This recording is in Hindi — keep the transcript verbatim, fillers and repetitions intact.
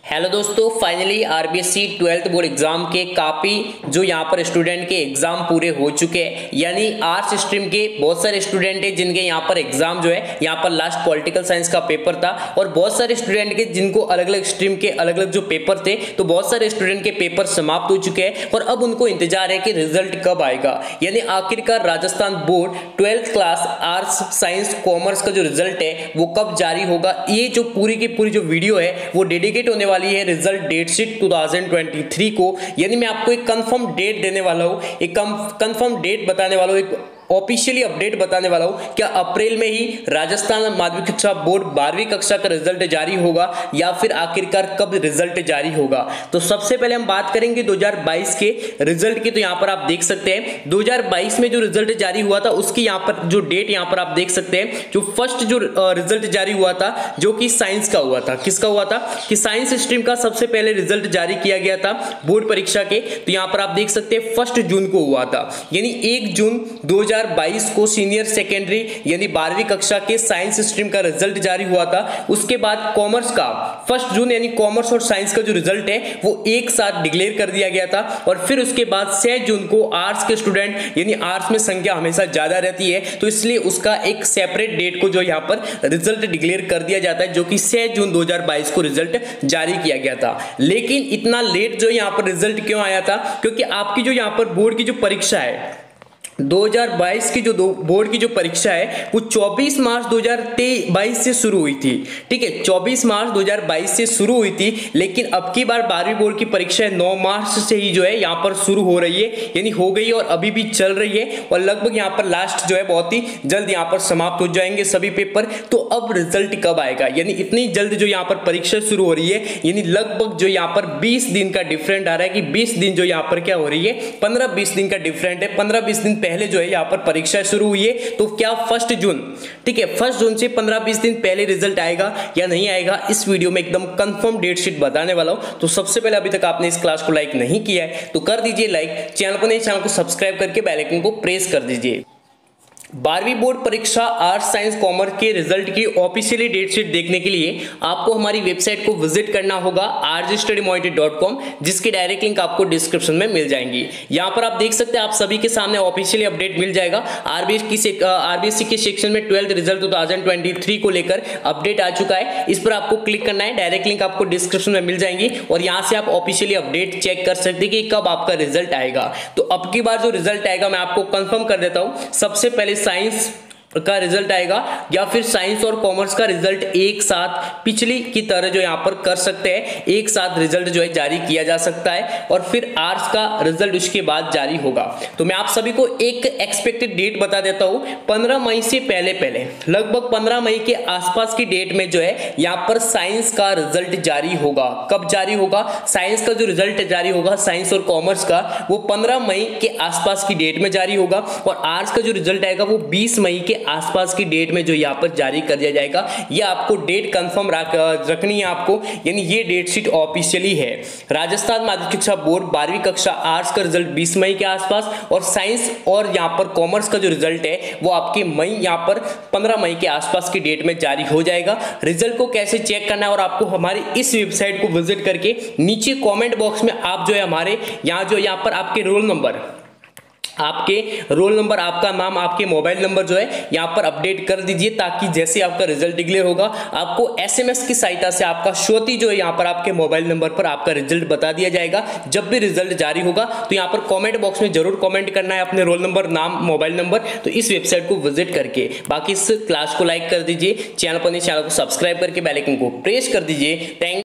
हेलो दोस्तों, finally RBSC twelfth board exam के काफ़ी जो यहाँ पर स्टूडेंट के एग्जाम पूरे हो चुके हैं। यानी आर्ट्स स्ट्रीम के बहुत सारे स्टूडेंट हैं जिनके यहाँ पर एग्जाम जो है यहाँ पर लास्ट पॉलिटिकल साइंस का पेपर था, और बहुत सारे स्टूडेंट के जिनको अलग अलग स्ट्रीम के अलग अलग जो पेपर थे, तो बहुत सारे स्टूडेंट के पेपर समाप्त हो चुके हैं और अब उनको इंतजार है कि रिजल्ट कब आएगा। यानी आखिरकार Rajasthan board twelfth class arts science commerce का जो रिजल्ट है वो कब जारी होगा। ये जो पूरी की पूरी जो वीडियो है वो डेडिकेट होने वाली है रिजल्ट डेट शीट दो हज़ार तेईस को। यानी मैं आपको एक कंफर्म डेट देने वाला हूं, एक कंफर्म डेट बताने वाला हूं, एक ऑफिशियली अपडेट बताने वाला हूं। क्या अप्रैल में ही राजस्थान माध्यमिक शिक्षा बोर्ड बारहवीं कक्षा का रिजल्ट जारी होगा या फिर आखिरकार कब रिजल्ट जारी होगा। तो सबसे पहले हम बात करेंगे दो हज़ार बाईस के रिजल्ट की। तो यहां पर आप देख सकते हैं दो हज़ार बाईस में जो रिजल्ट जारी हुआ था उसकी यहां पर जो डेट यहां पर आप देख सकते हैं। जो फर्स्ट जो रिजल्ट जारी हुआ था जो कि साइंस का हुआ था, किसका हुआ था कि साइंस स्ट्रीम का सबसे पहले रिजल्ट जारी किया गया था बोर्ड परीक्षा के। तो यहां पर आप देख सकते हैं फर्स्ट जून को हुआ था, यानी एक जून दो हज़ार बाईस को सीनियर सेकेंडरी यानी बारहवीं कक्षा के साइंस स्ट्रीम का रिजल्ट जारी हुआ था। उसके बाद कॉमर्स का फर्स्ट जून यानी कॉमर्स और साइंस का जो रिजल्ट है वो एक साथ डिक्लेयर कर दिया गया था। और फिर उसके बाद छह जून को आर्ट्स के स्टूडेंट यानी आर्ट्स में संख्या हमेशा ज्यादा रहती है तो इसलिए उसका एक सेपरेट डेट को जो यहाँ पर रिजल्ट डिक्लेयर कर दिया जाता है, जो कि छह जून दो हज़ार बाईस को रिजल्ट जारी किया गया था। लेकिन इतना लेट जो यहाँ पर रिजल्ट क्यों आया था, क्योंकि आपकी जो यहाँ पर बोर्ड की जो परीक्षा है दो हज़ार बाईस की जो दो बोर्ड की जो परीक्षा है वो चौबीस मार्च दो हज़ार बाईस से शुरू हुई थी। ठीक है, चौबीस मार्च दो हज़ार बाईस से शुरू हुई थी, लेकिन अब की बार बारहवीं बोर्ड की परीक्षा नौ मार्च से ही जो है यहाँ पर शुरू हो रही है, यानी हो गई और अभी भी चल रही है और लगभग यहाँ पर लास्ट जो है बहुत ही जल्द यहाँ पर समाप्त हो जाएंगे सभी पेपर। तो अब रिजल्ट कब आएगा, यानी इतनी जल्द जो यहाँ पर परीक्षा शुरू हो रही है, यानी लगभग जो यहाँ पर बीस दिन का डिफरेंट आ रहा है कि बीस दिन जो यहाँ पर क्या हो रही है, पंद्रह बीस दिन का डिफरेंट है। पंद्रह बीस दिन पहले जो है यहाँ पर परीक्षा शुरू हुई है, तो क्या फर्स्ट जून ठीक है फर्स्ट जून से पंद्रह बीस दिन पहले रिजल्ट आएगा या नहीं आएगा, इस वीडियो में एकदम कंफर्म डेट शीट बताने वाला हूं। तो सबसे पहले अभी तक आपने इस क्लास को लाइक नहीं किया है तो कर दीजिए लाइक, चैनल पर नए चैनल को सब्सक्राइब करके बेल आइकन को प्रेस कर दीजिए। बारहवीं बोर्ड परीक्षा आर्ट्स साइंस कॉमर्स के रिजल्ट की ऑफिशियली डेट शीट देखने के लिए आपको हमारी वेबसाइट को विजिट करना होगा R G study monitor dot com, जिसकी डायरेक्ट लिंक आपको डिस्क्रिप्शन में मिल जाएंगी। यहां पर आप देख सकते हैं आप सभी के सामने ऑफिशियली अपडेट मिल जाएगा। आरबीएससी की आरबीएससी के सेक्शन में ट्वेल्थ रिजल्ट दो हज़ार तेईस को लेकर अपडेट आ चुका है, इस पर आपको क्लिक करना है। डायरेक्ट लिंक आपको डिस्क्रिप्शन में मिल जाएंगी और यहां से आप ऑफिशियली अपडेट चेक कर सकते हैं कि कब आपका रिजल्ट आएगा। तो अब की बार जो रिजल्ट आएगा मैं आपको कंफर्म कर देता हूं। सबसे पहले साइंस का रिजल्ट आएगा या फिर साइंस और कॉमर्स का रिजल्ट एक साथ पिछली की तरह जो यहां पर कर सकते हैं, एक साथ रिजल्ट जो है जारी किया जा सकता है और फिर आर्ट्स का रिजल्ट उसके बाद जारी होगा। तो मैं आप सभी को एक एक्सपेक्टेड डेट बता देता हूं, पंद्रह मई से पहले पहले लगभग पंद्रह मई के आसपास की डेट में जो है यहां पर साइंस का रिजल्ट जारी होगा। कब जारी होगा, साइंस का जो रिजल्ट जारी होगा साइंस और कॉमर्स का वो पंद्रह मई के आसपास की डेट में जारी होगा और आर्ट्स का जो रिजल्ट आएगा वो बीस मई के आसपास की डेट में जो यहां पर जारी कर दिया जाएगा। ये आपको डेट कंफर्म रखनी है आपको, यानी ये डेट शीट ऑफिशियली है। राजस्थान माध्यमिक शिक्षा बोर्ड बारहवीं कक्षा आर्ट्स का रिजल्ट बीस मई के आसपास और साइंस और यहां पर कॉमर्स का जो रिजल्ट है वो आपके मई यहां पर पंद्रह मई के आसपास की डेट में जारी हो जाएगा। रिजल्ट को कैसे चेक करना है और आपको हमारी इस वेबसाइट को विजिट करके नीचे कॉमेंट बॉक्स में आप जो है हमारे यहां जो यहां पर आपके रोल नंबर आपके रोल नंबर आपका नाम आपके मोबाइल नंबर जो है यहाँ पर अपडेट कर दीजिए, ताकि जैसे आपका रिजल्ट डिक्लेयर होगा आपको एसएमएस की सहायता से आपका श्रोती जो है यहाँ पर आपके मोबाइल नंबर पर आपका रिजल्ट बता दिया जाएगा। जब भी रिजल्ट जारी होगा तो यहाँ पर कमेंट बॉक्स में जरूर कमेंट करना है अपने रोल नंबर नाम मोबाइल नंबर, तो इस वेबसाइट को विजिट करके। बाकी इस क्लास को लाइक कर दीजिए, चैनल पर नहीं चैनल को सब्सक्राइब करके बेल आइकन को प्रेस कर दीजिए। थैंक